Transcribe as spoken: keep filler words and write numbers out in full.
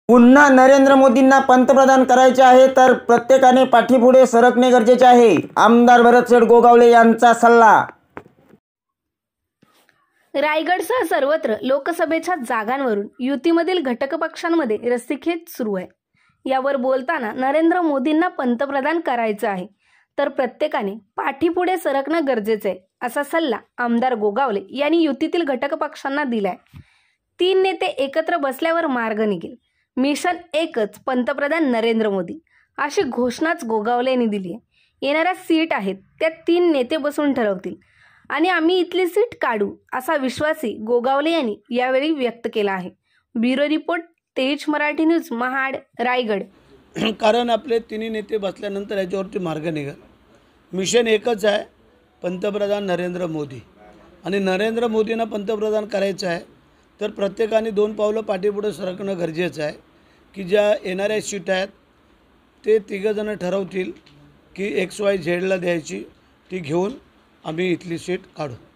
पुन्हा नरेंद्र मोदींना पंतप्रधान करायचे आहे तर प्रत्येकाने पाठीपुढे सरकणे गरजेचे आहे. आमदार भरतशेठ गोगावले यांचा सल्ला. रायगडसह सर्वत्र लोकसभेच्या जागांवरून युतीमधील घटक पक्षांमध्ये रस्सीखेच सुरू आहे. यावर बोलताना नरेंद्र मोदींना पंतप्रधान करायचं आहे तर प्रत्येकाने पाठीपुढे सरकणं गरजेचं आहे असा सल्ला आमदार गोगावले यांनी युतीतील घटक पक्षांना दिलाय. तीन नेते एकत्र बसल्यावर मार्ग निघेल. मिशन एकच पंतप्रधान नरेंद्र मोदी अशी घोषणाच गोगावले यांनी दिली आहे. येणाऱ्या सीट आहेत त्या तीन नेते बसून ठरवतील आणि आम्ही इथली सीट काढू असा विश्वासही गोगावले यांनी यावेळी व्यक्त केला आहे. ब्युरो रिपोर्ट, तेज मराठी न्यूज, महाड, रायगड. कारण आपले तिन्ही नेते बसल्यानंतर याच्यावरती मार्ग निघेल. मिशन एकच आहे, पंतप्रधान नरेंद्र मोदी. आणि नरेंद्र मोदींना पंतप्रधान करायचं आहे तर प्रत्येकाने दोन पावलं पाठीपुढे सरकणं गरजेचं आहे. की ज्या येणाऱ्या सीट आहेत ते तिघंजणं ठरवतील की एक्स वाय झेडला द्यायची, ती घेऊन आम्ही इथली सीट काढू.